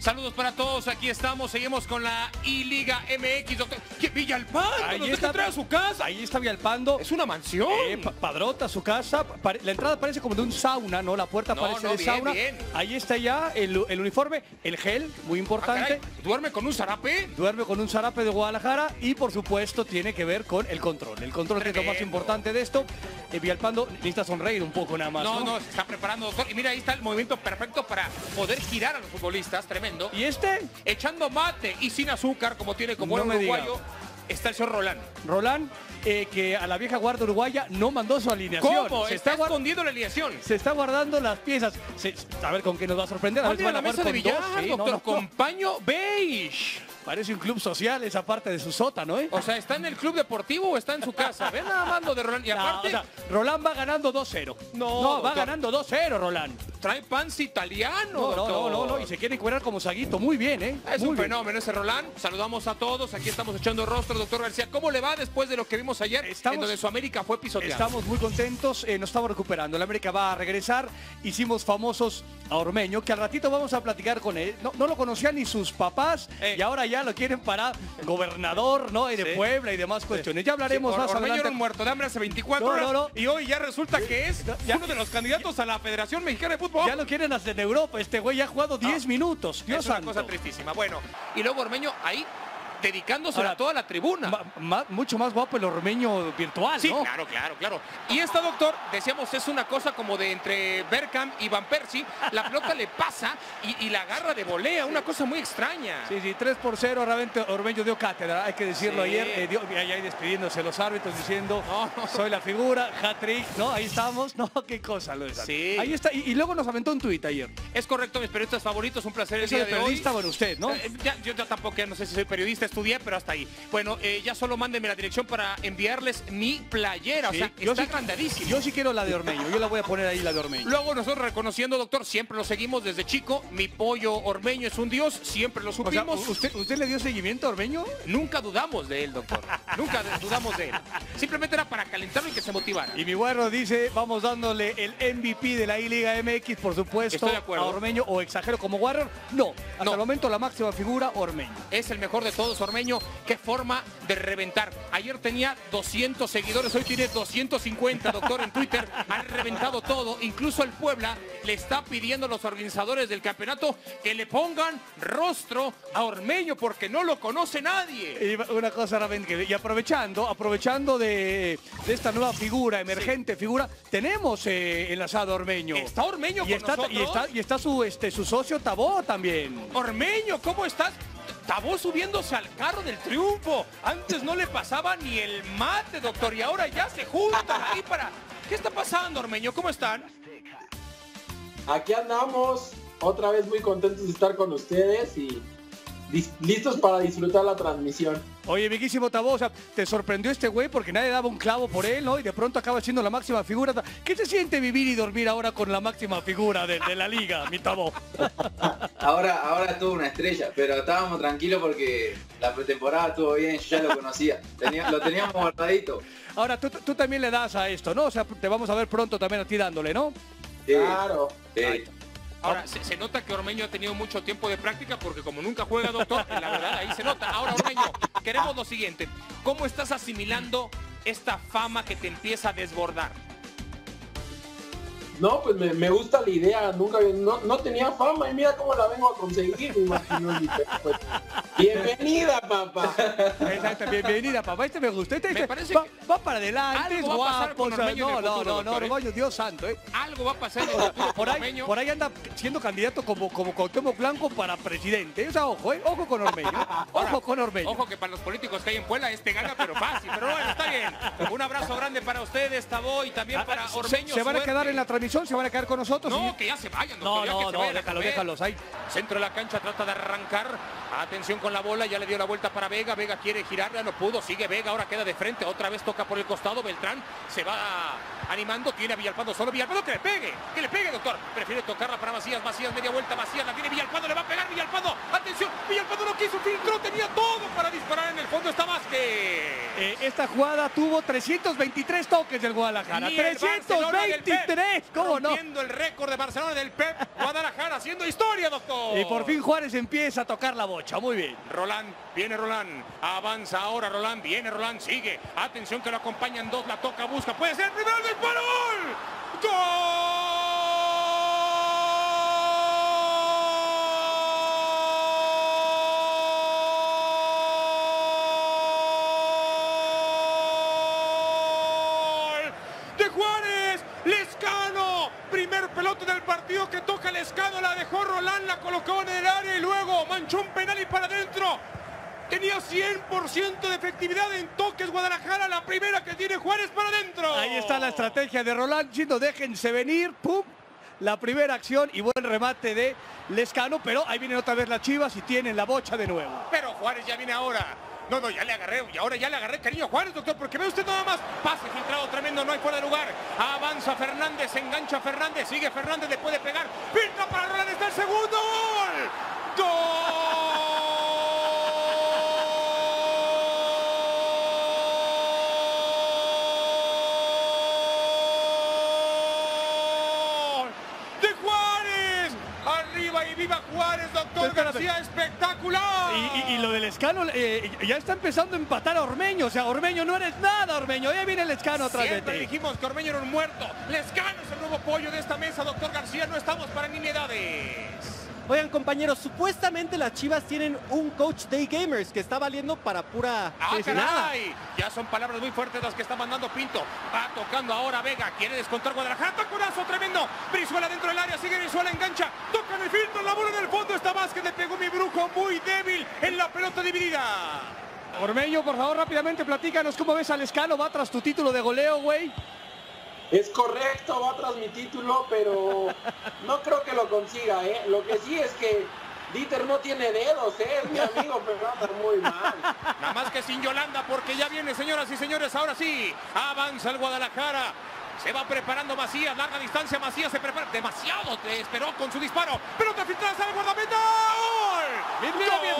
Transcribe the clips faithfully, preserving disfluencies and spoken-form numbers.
Saludos para todos, aquí estamos, seguimos con la I-Liga M X, doctor. ¿Qué Villalpando? Ahí ¿Nos está, deja entrar a su casa? Ahí está Villalpando. Es una mansión. Eh, pa padrota, su casa. Pare la entrada parece como de un sauna, ¿no? La puerta no, parece no, de bien, sauna. Bien. Ahí está ya el, el uniforme, el gel, muy importante. Ah, caray, ¿duerme con un zarape? Duerme con un zarape de Guadalajara y, por supuesto, tiene que ver con el control. El control Tremendo. es lo más importante de esto. Eh, Villalpando necesita sonreír un poco nada más, No, ¿no? no, se está preparando, doctor. Y mira, ahí está el movimiento perfecto para poder girar a los futbolistas, tremendo. ¿Y este? Echando mate y sin azúcar, como tiene como No el me uruguayo, diga. está el señor Roland. Roland, eh, que a la vieja guardia uruguaya no mandó su alineación. ¿Cómo? Se está está, escondiendo la alineación. se está guardando las piezas. Se, a ver con qué nos va a sorprender. A Ah, ver si mira, van a la jugar mesa de con billar, dos. Sí, no, doctor, no, no. con paño beige. Parece un club social esa parte de su sótano, ¿eh? O sea, ¿está en el club deportivo o está en su casa? Ven nada más lo de Roland. Y No, aparte, o sea, Roland va ganando dos cero. No, no va doctor. ganando dos cero, Roland. trae pants italiano, No, no, doctor. no, no, no, y se quiere cuidar como Saguito. Muy bien, ¿eh? Es Muy un bien. fenómeno ese Roland. Saludamos a todos. Aquí estamos echando rostro, doctor García. ¿Cómo le va después de lo que vimos ayer? Estamos- en donde su América fue pisoteada. Estamos muy contentos, eh, nos estamos recuperando. El América va a regresar. Hicimos famosos a Ormeño, que al ratito vamos a platicar con él. No, no lo conocían ni sus papás Eh. y ahora ya lo quieren para gobernador, ¿no? Y de Sí. Puebla y demás cuestiones. Ya hablaremos Sí, Or- más Ormeño adelante. era un muerto de hambre hace veinticuatro No, horas. no, no. Y hoy ya resulta que es ya- uno de los candidatos a la Federación Mexicana de Fútbol. Ya lo quieren hacer en Europa. Este güey ya ha jugado diez minutos. Dios es una santo. cosa tristísima. Bueno, y luego Ormeño ahí dedicándose Ahora, a toda la tribuna. Ma- ma- mucho más guapo el Ormeño virtual, Sí, ¿no? claro, claro, claro. Y esta, doctor, decíamos, es una cosa como de entre Bergkamp y Van Persie. La pelota le pasa y, y la agarra de volea, una cosa muy extraña. Sí, sí, tres por cero, realmente Ormeño dio cátedra, hay que decirlo Sí. ayer, eh, dio, ahí, ahí despidiéndose los árbitros diciendo, No, no. soy la figura, hat-trick, ¿no? Ahí estamos, no, qué cosa lo es. Sí. Ahí está, y, y luego nos aventó un tuit ayer. Es correcto, mis periodistas favoritos, un placer el Eso día de de hoy. periodista, bueno, usted, ¿no? Eh, ya, yo, yo tampoco, ya no sé si soy periodista, estudié, pero hasta ahí. Bueno, eh, ya solo mándenme la dirección para enviarles mi playera, Sí, o sea, yo está sí- agrandadísimo. Yo sí quiero la de Ormeño, yo la voy a poner ahí la de Ormeño. Luego nosotros reconociendo, doctor, siempre lo seguimos desde chico. Mi pollo Ormeño es un dios, siempre lo O sea, supimos. ¿usted, ¿usted le dio seguimiento a Ormeño? Nunca dudamos de él, doctor. Nunca dudamos de él. Simplemente era para calentarlo y que se motivara. Y mi guarro dice, vamos dándole el M V P de la I-Liga M X, por supuesto, Estoy de acuerdo. a Ormeño, o exagero como Warrior. No, hasta No. el momento la máxima figura, Ormeño. Es el mejor de todos, Ormeño. Qué forma de reventar. Ayer tenía doscientos seguidores, hoy tiene doscientos cincuenta, doctor, en Twitter. Han reventado todo. Incluso el Puebla le está pidiendo a los organizadores del campeonato que le pongan rostro a Ormeño porque no lo conoce nadie. Y una cosa realmente que- y aprovechando, aprovechando de, de esta nueva figura, emergente figura, tenemos eh, enlazado a Ormeño. ¿Está Ormeño y con está, nosotros? y está, y está su, este, su socio Tabó también. Ormeño, ¿cómo estás? Tabó subiéndose al carro del triunfo. Antes no le pasaba ni el mate, doctor, y ahora ya se juntan ahí para... ¿Qué está pasando, Ormeño? ¿Cómo están? Aquí andamos, otra vez muy contentos de estar con ustedes y dis- listos para disfrutar la transmisión. Oye, amiguísimo Tabó, o sea, te sorprendió este güey porque nadie daba un clavo por él, ¿no? Y de pronto acaba siendo la máxima figura. ¿Qué se siente vivir y dormir ahora con la máxima figura de, de la liga, mi Tabó? Ahora, ahora estuvo una estrella, pero estábamos tranquilos porque la pretemporada estuvo bien, yo ya lo conocía, Tenía- lo teníamos guardadito. Ahora, tú, tú también le das a esto, ¿no? O sea, te vamos a ver pronto también a ti dándole, ¿no? Sí, Claro. sí. Ahora, se, se nota que Ormeño ha tenido mucho tiempo de práctica porque como nunca juega, doctor, la verdad, ahí se nota. Ahora, Ormeño, queremos lo siguiente. ¿Cómo estás asimilando esta fama que te empieza a desbordar? No, pues me, me gusta la idea, nunca no, no tenía fama y mira cómo la vengo a conseguir, me imagino. Y pues, bienvenida, papá. Exacto, bienvenida, papá. Este me gusta. Este, Me este parece va, que va para adelante, es algo va a pasar guapo. con o sea, Ormeño en no, el no, futuro, no, no, doctor, ¿eh? Ormeño, Dios santo, ¿eh? Algo va a pasar en el futuro Por ahí, Ormeño. por ahí anda siendo candidato como, como Cuauhtémoc Blanco para presidente. O sea, ojo, ¿eh? Ojo con Ormeño. Ojo Ahora, con Ormeño. Ojo que para los políticos que hay en Puebla este gana, pero fácil. Pero bueno, está bien. Un abrazo grande para ustedes, Tabó, y también Ah, para se- Ormeño. ¿Se van a suerte. quedar en la transmisión? ¿Se van a quedar con nosotros? No, Y- que ya se vayan, no, doctor. ya que no, se no, vayan a déjalo, comer. déjalos ahí. Centro de la cancha, trata de arrancar. Atención con la bola, ya le dio la vuelta para Vega. Vega quiere girarla, no pudo. Sigue Vega, ahora queda de frente. Otra vez toca por el costado. Beltrán se va animando. Tiene a Villalpando solo. Villalpando que le pegue, que le pegue, doctor. Prefiere tocarla para Macías. Macías, media vuelta. Macías la tiene Villalpando, le va a pegar Villalpando. Atención, Villalpando no quiso, filtró, tenía todo para disparar. En el fondo está Vázquez. Eh, esta jugada tuvo trescientos veintitrés toques del Guadalajara. Ni el trescientos veintitrés, ¿cómo no? Rompiendo el récord de Barcelona del Pep Guadalajara, haciendo historia, doctor. Y por fin Juárez empieza a tocar la bocha, muy bien. Roland, viene Roland, avanza ahora Roland, viene Roland, sigue. Atención que lo acompañan dos, la toca, busca, puede ser el primero del disparo. ¡Gol! De Juárez, Lezcano, primer pelota del partido que toca Lezcano, la dejó Roland, la colocó en el área y luego manchó un penal y para adentro. Tenía cien por ciento de efectividad en toques Guadalajara, la primera que tiene Juárez para adentro. Ahí está la estrategia de Roland, diciendo déjense venir, pum, la primera acción y buen remate de Lezcano, pero ahí vienen otra vez las Chivas y tienen la bocha de nuevo. Pero Juárez ya viene ahora. No, no, ya le agarré, y ahora ya le agarré cariño a Juárez, doctor, porque ve usted nada más, pase filtrado tremendo, no hay fuera de lugar. Avanza Fernández, engancha Fernández, sigue Fernández, le puede pegar, filtra para Roland, está el segundo gol. ¡Gol! ¡De Juárez! ¡Arriba y viva Juárez, doctor Espérate. García, espectacular! Y, y, y lo del Lezcano, eh, ya está empezando a empatar a Ormeño, o sea, Ormeño no eres nada, Ormeño, ya viene Lezcano atrás de Siempre ti. dijimos que Ormeño era un muerto. Lezcano es el nuevo pollo de esta mesa, doctor García. No estamos para nimiedades. Oigan, compañeros, supuestamente las Chivas tienen un coach day gamers que está valiendo para pura ¡Ah, pues, nada. caray! Ya son palabras muy fuertes las que está mandando Pinto. Va tocando ahora Vega. Quiere descontar Guadalajara. ¡Taconazo tremendo! Brizuela dentro del área. Sigue Brizuela, engancha. Toca en el filtro. La bola en el fondo. Está Vázquez. Le pegó mi brujo muy débil en la pelota dividida. Ormeño, por favor, rápidamente platícanos cómo ves a Lezcano, va tras tu título de goleo, güey. Es correcto, va tras mi título, pero no creo que lo consiga, ¿eh? Lo que sí es que Dieter no tiene dedos, ¿eh? Es mi amigo, pero va a estar muy mal. Nada más que sin Yolanda, porque ya viene, señoras y señores, ahora sí. Avanza el Guadalajara. Se va preparando Macías, larga distancia, Macías se prepara. Demasiado te esperó con su disparo. Pelota filtrada, sale el guardameta. ¡Gol! Bien, mira, bien.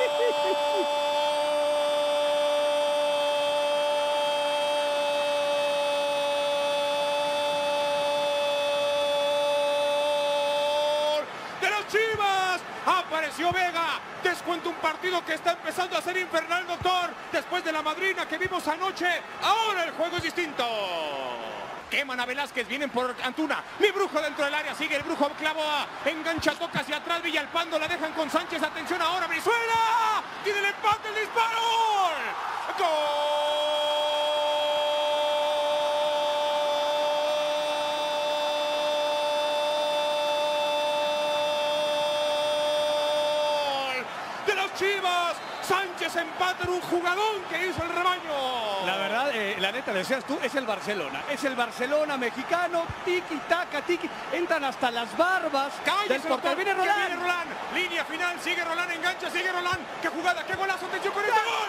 Chivas, apareció Vega, descuenta un partido que está empezando a ser infernal, doctor, después de la madrina que vimos anoche, ahora el juego es distinto. Queman a Velázquez, vienen por Antuna, mi brujo dentro del área, sigue el brujo, Clavoa, engancha, toca hacia atrás, Villalpando, la dejan con Sánchez, atención ahora, Brizuela, tiene el empate, el disparo, ¡gol! Chivas, Sánchez empata en un jugadón que hizo el rebaño. La verdad, eh, la neta, decías tú, es el Barcelona. Es el Barcelona mexicano, tiki, taca, tiki. Entran hasta las barbas del portero. Viene Roland. Viene Roland. Línea final, sigue Roland, engancha, sigue Roland. ¡Qué jugada, qué golazo! ¡Atención con este gol!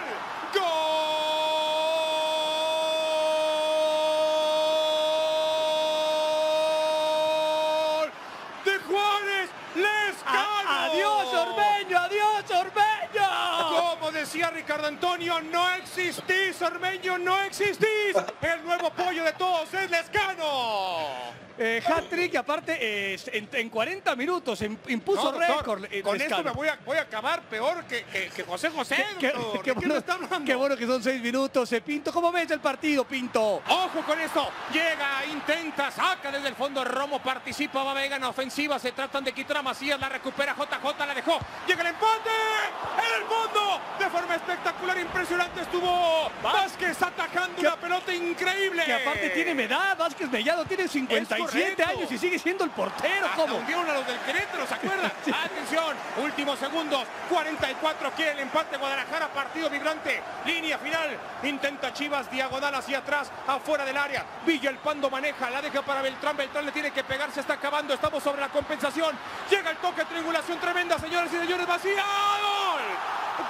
¡Gol! ¡De Juárez! ¡Lezcano! ¡Adiós, Ormeño! ¡Adiós, Ormeño! Como decía Ricardo Antonio, no existís, Ormeño, no existís. El nuevo pollo de todos es Lezcano. Eh, hat-trick, y aparte, eh, en, en cuarenta minutos im- impuso No, doctor, récord. eh, con Lezcano. esto me voy a, voy a acabar peor que, que, que José José, Qué, doctor. qué ¿De qué bueno, me está hablando? qué bueno que son seis minutos. eh, Pinto, ¿cómo ves el partido, Pinto? Ojo con esto, llega, intenta, saca desde el fondo Romo, participa, va Vega en ofensiva, se tratan de quitar a Macías, la recupera J J, la dejó, llega el empate, en el fondo, de forma espectacular, impresionante estuvo Vázquez atajando Que- una pelota increíble. Que aparte tiene edad, Vázquez Mellado tiene cincuenta y siete correcto. años y sigue siendo el portero. Hasta ¿Cómo? hundieron a los del Querétaro, ¿se acuerdan? Atención, últimos segundos, cuarenta y cuatro quiere el empate Guadalajara, partido vibrante, línea final, intenta Chivas, diagonal hacia atrás, afuera del área, Villalpando maneja, la deja para Beltrán, Beltrán le tiene que pegar, se está acabando, estamos sobre la compensación, llega el toque, triangulación tremenda, señores y señores, vacía, ¡gol!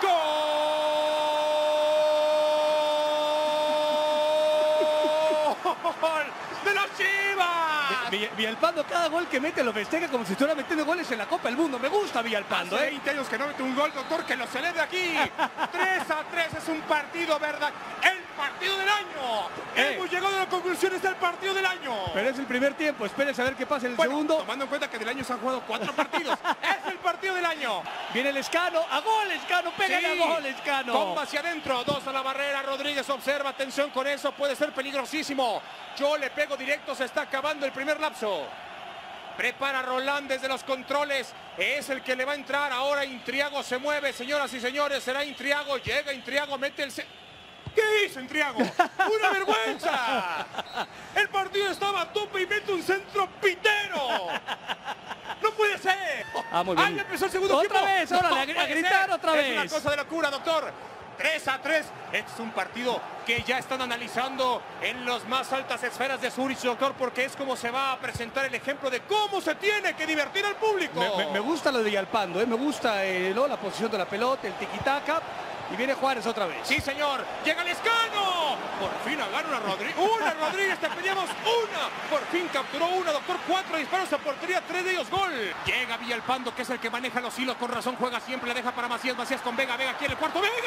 ¡Gol! ¡De las Chivas! Vill- Villalpando cada gol que mete lo festeja como si estuviera metiendo goles en la Copa del Mundo. Me gusta Villalpando, Hace ¿eh? veinte años que no mete un gol, doctor, que lo celebre aquí. tres a tres es un partido, ¿verdad? El partido del año. Eh. Hemos llegado a la conclusión, es el partido del año. Pero es el primer tiempo, espérese a ver qué pasa en el Bueno, segundo. tomando en cuenta que del año se han jugado cuatro partidos. Es el partido del año. Viene el Escano, a gol Escano, pégale Sí. a gol Escano. Comba hacia adentro, dos a la barrera, Rodríguez observa, atención con eso, puede ser peligrosísimo. Yo le pego directo, se está acabando el primer lapso. Prepara Roland desde los controles, es el que le va a entrar, ahora Intriago se mueve, señoras y señores, será Intriago, llega Intriago, mete el... Ce... ¿Qué hizo Intriago? ¡Una vergüenza! El partido estaba a tope y mete un centro pitero. ¡No puede ser! Ah, muy bien. ¡Ah, ya empezó el segundo Otra tiempo! vez, ahora, ¡No a gr- a puede gritar ser! otra Es vez. una cosa de locura, doctor. tres a tres. Este es un partido que ya están analizando en las más altas esferas de Zurich, doctor, porque es como se va a presentar el ejemplo de cómo se tiene que divertir al público. Me, me- me gusta lo de Villalpando, ¿eh? Me gusta eh, ¿no? la posición de la pelota, el tiquitaca. Y viene Juárez otra vez. Sí, señor. Llega el Escano. Por fin agarra una Rodríguez. Una Rodríguez, te pedíamos una. Por fin capturó una, doctor. Cuatro disparos a portería, tres de ellos gol. Llega Villalpando, que es el que maneja los hilos. Con razón juega siempre, la deja para Macías. Macías con Vega. Vega quiere el cuarto. ¡Vega!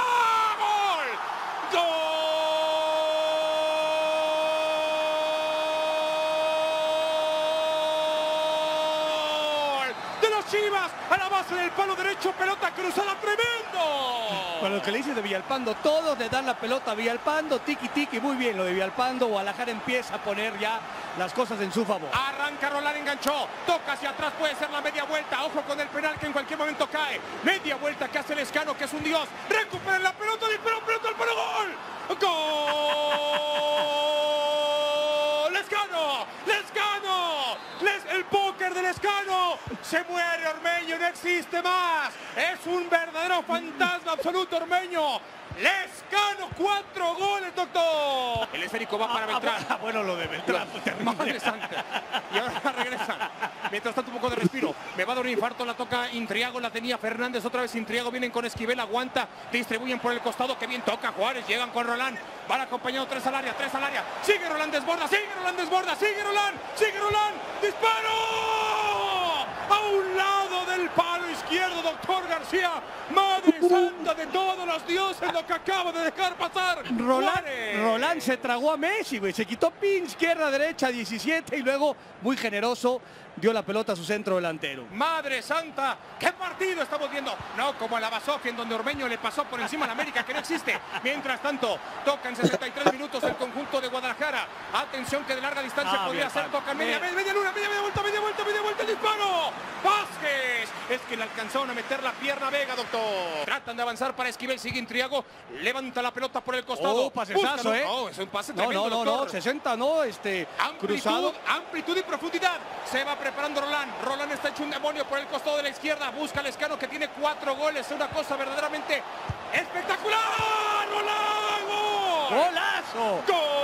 ¡Gol! ¡Gol! De los Chivas a la base del palo derecho. Pelota cruzada, tremendo. Para lo que le dices de Villalpando, todos le dan la pelota a Villalpando, tiki tiki, muy bien lo de Villalpando. Guadalajara empieza a poner ya las cosas en su favor. Arranca Roland, enganchó, toca hacia atrás, puede ser la media vuelta, ojo con el penal que en cualquier momento cae. Media vuelta que hace el Escano, que es un dios. Recupera la pelota, disparó, pelota al palo, gol. ¡Gol! ¡Lescano! ¡Lescano! Les, el póker del Escano. Se muere Ormeño, no existe más. Es un verdadero fantasma absoluto Ormeño. Lescano, cuatro goles, doctor. El esférico va para Beltrán. Ah, bueno, lo de Beltrán, pues, terrible. Madre santa. Y ahora regresan. Mientras tanto, un poco de respiro. Me va a dar un infarto, la toca Intriago, la tenía Fernández. Otra vez Intriago, vienen con Esquivel, aguanta. Distribuyen por el costado, que bien toca Juárez. Llegan con Roland. Van acompañando tres al área, tres al área. Sigue Roland, desborda, sigue Roland, desborda, sigue Roland, sigue Roland. ¡Disparo! A un lado del palo izquierdo, doctor García. Madre santa de todos los dioses, lo que acaba de dejar pasar. Roland, Juárez. Roland se tragó a Messi, güey. Se quitó pin, izquierda, derecha, diecisiete y luego, muy generoso, dio la pelota a su centro delantero. Madre santa, ¿qué partido estamos viendo? No, como la Basofia, en donde Ormeño le pasó por encima a la América, que no existe. Mientras tanto, toca en sesenta y tres minutos el conjunto de Guadalajara. Atención que de larga distancia Ah, podría bien, ser, Paco. toca media, Bien. media luna, media, media vuelta, media vuelta, media vuelta, el disparo. Vázquez, es que le alcanzaron a meter la pierna a Vega, doctor. Tratan de avanzar para Esquivel, sigue Intriago, levanta la pelota por el costado. Oh, pasesazo, Búscalo. ¿eh? Oh, es un pase No, tremendo, no, no, no, doctor. sesenta no, este, Amplitud, cruzado. amplitud y profundidad. Se va preparando Roland. Roland está hecho un demonio por el costado de la izquierda. Busca al Escano, que tiene cuatro goles. Una cosa verdaderamente espectacular. ¡Roland! ¡Gol! ¡Golazo!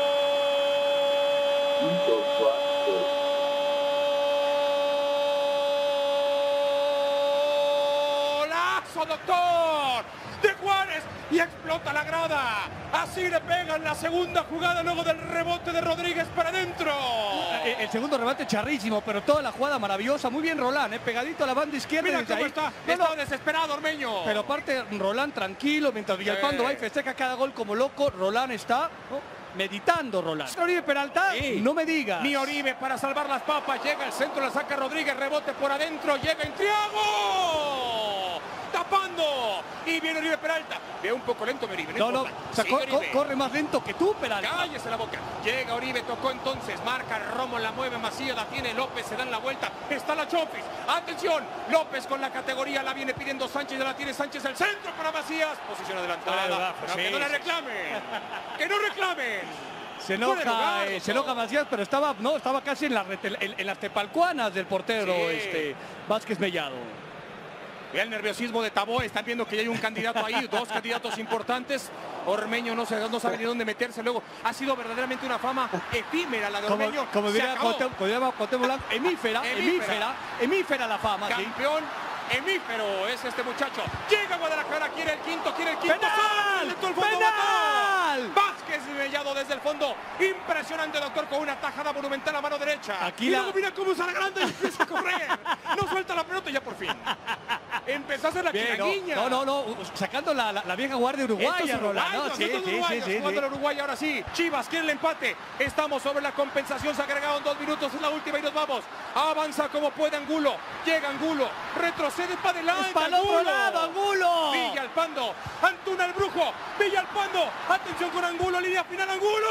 ¡Golazo, doctor! De Juárez. Y explota la grada. Así le pegan la segunda jugada luego del rebote de Rodríguez para adentro. Eh, El segundo remate charrísimo, pero toda la jugada maravillosa. Muy bien Roland, eh, pegadito a la banda izquierda. Mira desde cómo ahí. está. No, Está no, desesperado Ormeño. pero aparte Roland tranquilo, mientras Villalpando Sí. va y festeja cada gol como loco. Roland está ¿no? meditando, Roland. Oribe Peralta, Sí. no me digas. Ni Oribe para salvar las papas. Llega al centro, la saca Rodríguez. Rebote por adentro. Llega Intriago. Tapando. Y viene Oribe Peralta. Ve un poco lento mi Oribe. No, no, importa. o sea, Sigue co- co- Oribe. corre más lento que tú, Peralta. Cállese la boca. Llega Oribe, tocó entonces. Marca Romo, la mueve Macías, la tiene López, se dan la vuelta. Está la Chofis. Atención. López con la categoría, la viene pidiendo Sánchez, ya la tiene Sánchez. El centro para Macías. Posición adelantada. Fuera de lugar, Pero sí, que no le sí. reclamen. Que no reclamen. Se Fuera de enoja, lugar, eh, se doctor. enoja Macías, pero estaba, no, estaba casi en, la rete- en, en las tepalcuanas del portero Sí. este, Vázquez Mellado. Ve el nerviosismo de Tabó, están viendo que ya hay un candidato ahí, dos candidatos importantes. Ormeño no, se, no sabe ni dónde meterse. Luego ha sido verdaderamente una fama efímera la de Como, Ormeño. como Se diría acabó. Cuauhtémoc como diría Cuauhtémoc Blanco, hemífera, Hemífera. hemífera, hemífera la fama. ¿sí? Campeón, hemífero es este muchacho. Llega Guadalajara, quiere el quinto, quiere el quinto. ¡Penal! ¡Todo el fondo, ¡Penal! mató! Vázquez mellado desde el fondo. Impresionante, doctor, con una tajada monumental a mano derecha. Aquí y la- luego mira cómo sale grande y empieza a correr. No suelta la pelota y ya por fin. Empezó a hacer la Bien, chiraguiña. no, no, no, sacando la, la, la vieja guardia uruguaya, Estos Roland, ¿no? uruguayos, Sí, estos sí, uruguayos, sí, sí, jugando sí. el Uruguay ahora sí. Chivas quiere el empate. Estamos sobre la compensación. Se agregaron dos minutos en la última y nos vamos. Avanza como puede Angulo. Llega Angulo. Retrocede para adelante. Es para el otro lado, Angulo. Villalpando. Antuna el brujo. Villalpando. Atención con Angulo. Línea final. Angulo.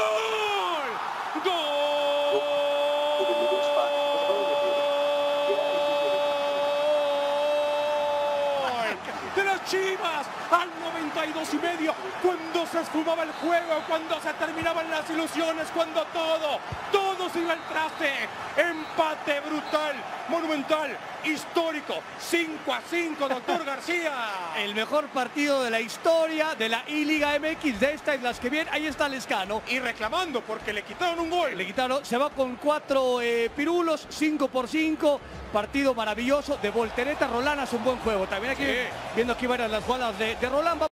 ¡Gol! De las Chivas al noventa y dos y medio, cuando se esfumaba el juego, cuando se terminaban las ilusiones, cuando todo, todo se iba al traste. Empate brutal, monumental, histórico, cinco a cinco, doctor García. El mejor partido de la historia de la I-Liga M X, de esta y las que vienen. Ahí está Lescano. Y reclamando porque le quitaron un gol. Le quitaron, se va con cuatro eh, pirulos, cinco por cinco. Partido maravilloso de voltereta. Roland hace un buen juego. También aquí, Sí. viendo aquí varias las jugadas de, de Roland.